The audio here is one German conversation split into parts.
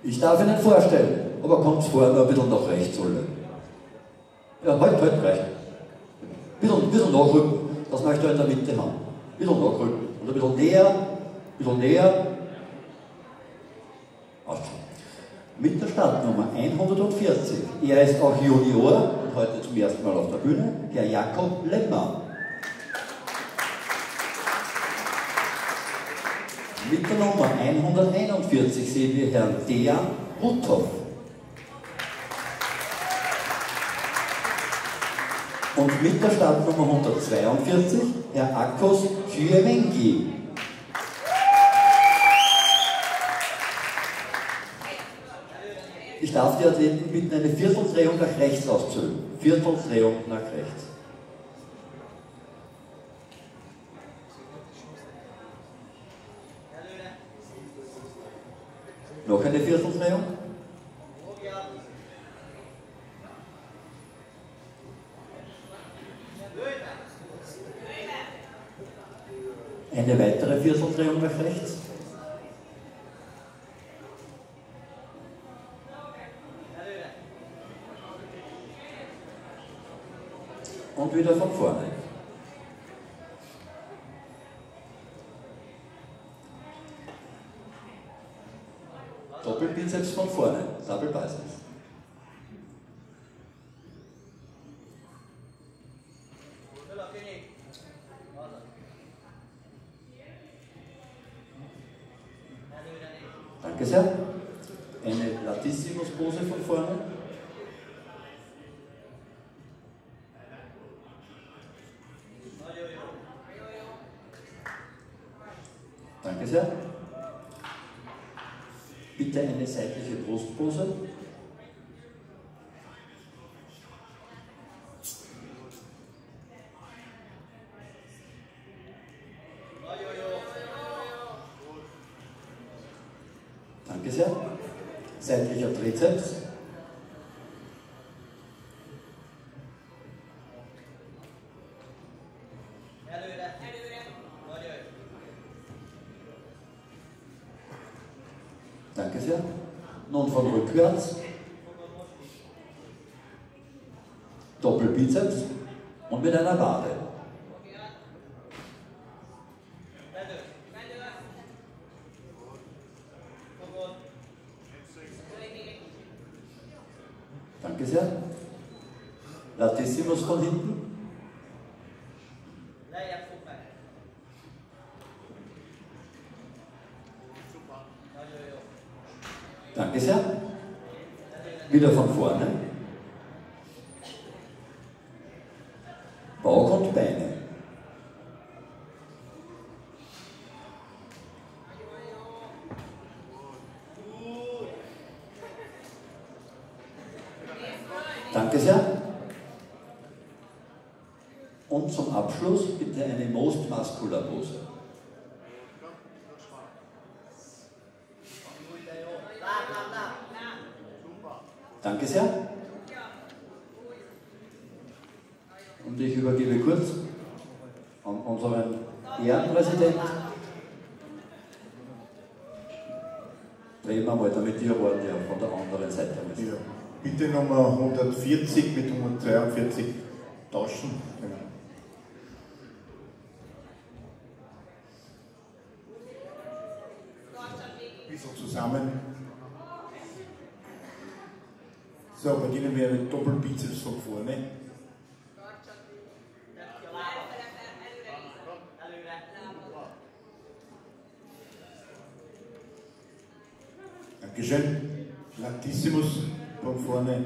Ich darf Ihnen vorstellen, aber kommt vorne ein bisschen nach rechts, alle. Ja, halt, reicht. Ein bisschen nachrücken, das möchte ich in der Mitte haben. Ein bisschen nachrücken. Und ein bisschen näher. Mit der Startnummer 140. Er ist auch Junior und heute zum ersten Mal auf der Bühne, Herr Jakob Lemmer. Mit der Nummer 141 sehen wir Herrn Dejan Ruthoff. Und mit der Startnummer 142 Herr Akos Kyemenggi. Ich darf die Athleten bitten, eine Vierteldrehung nach rechts auszuüben. Vierteldrehung nach rechts. Noch eine Vierteldrehung. Eine weitere Vierteldrehung nach rechts. Und wieder von vorne. Doppelbizeps von vorne, Double Biceps. Danke sehr. Eine Latissimus-Pose von vorne. Danke sehr. Bitte eine seitliche Brustpose. Danke sehr. Seitlicher Trizeps. Danke sehr. Nun von rückwärts. Doppelbizeps und mit einer Wade. Danke sehr. Latissimus von hinten. Danke sehr. Wieder von vorne. Bauch und Beine. Danke sehr. Und zum Abschluss bitte eine Most Muscular Pose. Danke sehr. Und ich übergebe kurz an unseren Ehrenpräsidenten. Drehen wir mal, damit die Ohren ja von der anderen Seite müssen. Ja. Bitte Nummer 140 mit 142 tauschen. Genau. Ein bisschen zusammen. So, beginnen wir mit Doppelbizeps von vorne. Dankeschön. Latissimus von vorne.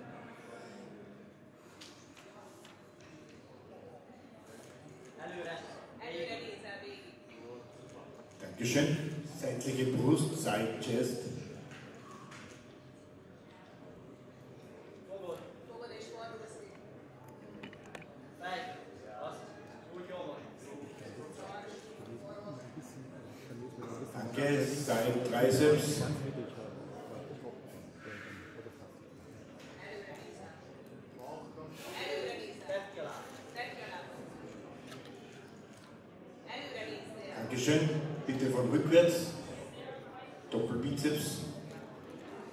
Dankeschön. Seitliche Brust, Side Chest. Danke, Side Triceps. Dankeschön. Bitte von rückwärts. Doppelbizeps.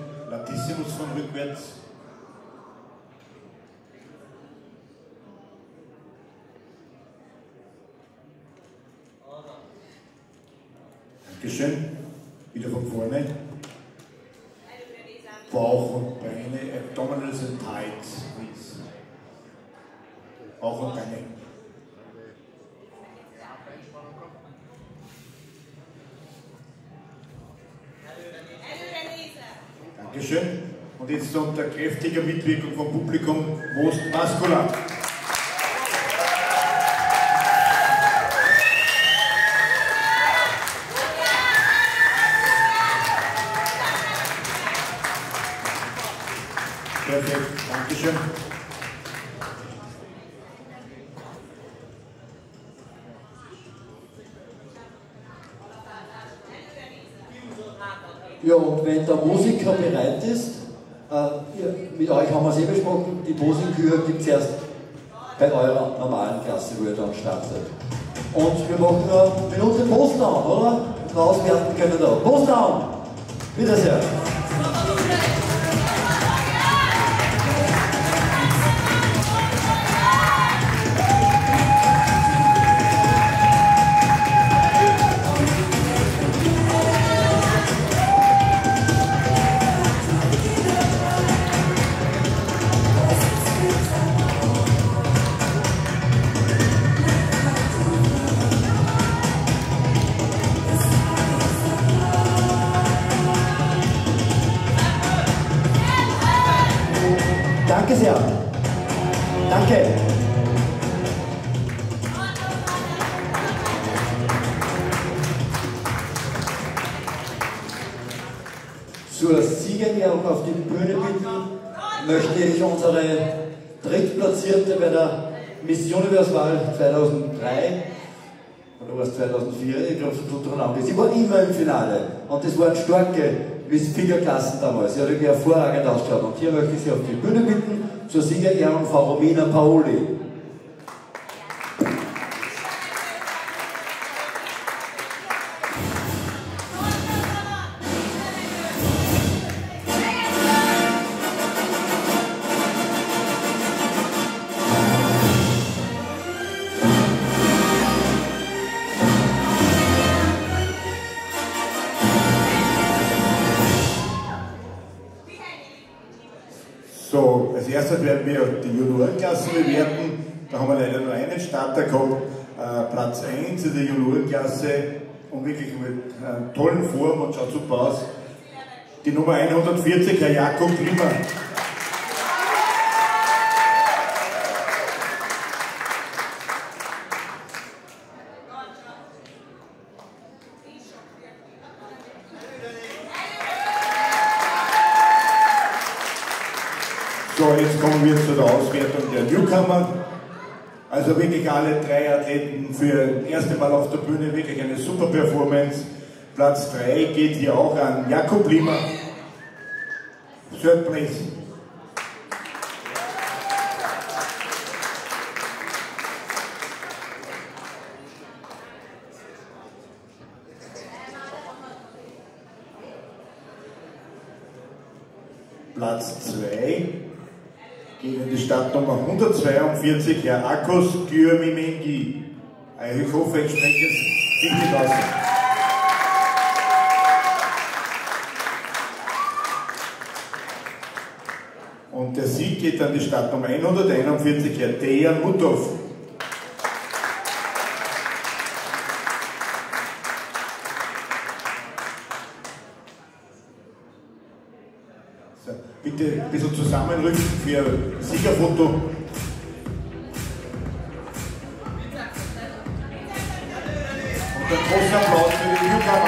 Latissimus von rückwärts. Dankeschön. Wieder von vorne. Bauch und Beine, Abdominals and Thighs, please. Bauch und Beine. Dankeschön. Und jetzt unter kräftiger Mitwirkung vom Publikum Most Masculine. Perfekt, Dankeschön. Ja, und wenn der Musiker bereit ist, mit euch haben wir es besprochen, die Posingkühe gibt es erst bei eurer normalen Klasse, wo ihr dann startet. Und wir machen nur eine Minute Postdown, oder? Und auswerten können da. Postdown! Bitte sehr. Danke sehr. Danke. Zur Siegerehrung auf die Bühne bitten möchte ich unsere Drittplatzierte bei der Miss Universe-Wahl 2003 oder war es 2004, ich glaube so lange. Sie war immer im Finale und das waren starke Miss-Figure-Klassen damals. Sie hat wirklich hervorragend ausgeschaut. Und hier möchte ich Sie auf die Bühne bitten zur Siegerehrung Frau Romina Paoli. So, als erstes werden wir die Juniorenklasse bewerten. Da haben wir leider nur einen Starter gehabt. Platz 1 in der Juniorenklasse und wirklich mit tollen Form und schaut super aus. Die Nummer 140, Herr Jakob Klimmer. So, jetzt kommen wir zu der Auswertung der Newcomer. Also wirklich alle drei Athleten für das erste Mal auf der Bühne, wirklich eine super Performance. Platz 3 geht hier auch an Jakob Lima. Third place. Platz 2 geht in die Startnummer 142, Herr Akos Gyömimengi. Ich hoffe, ich spreche es richtig aus. Und der Sieg geht an die Startnummer 141, Herr Dejan Mutov. So, bitte ein bisschen zusammenrücken für Siegerfoto. Und ein großer Applaus für die Newcomer.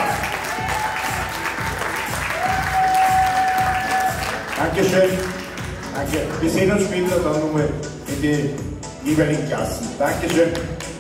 Dankeschön. Danke. Wir sehen uns später dann nochmal in die jeweiligen Klassen. Dankeschön.